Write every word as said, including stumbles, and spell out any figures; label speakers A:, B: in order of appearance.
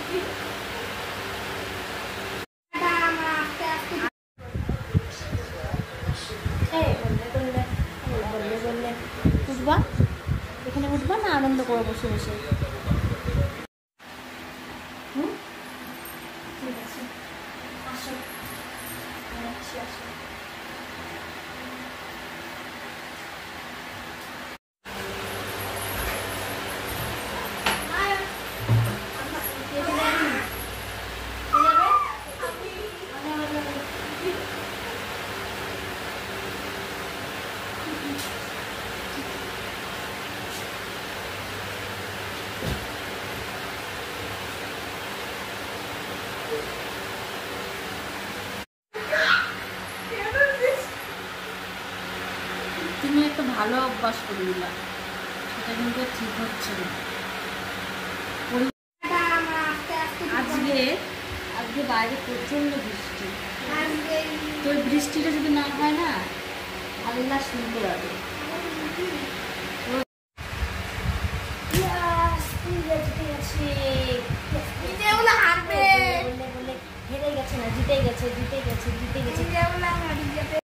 A: উঠবা এখানে, উঠবা না আনন্দ করো বসে বসে? হুম, ঠিক আছে, আসো, আসো আসো। তুমি একটা ভালো অভ্যাস করে দিলা, সেটা কিন্তু ঠিক হচ্ছে না। আজকে আজকে বাইরে প্রচন্ড বৃষ্টি, তো ওই বৃষ্টিটা যদি না হয় না, আল্লাহ সুন্দর হবে। হেরে গেছে না, জিতে গেছে, জিতে গেছে, জিতে গেছে।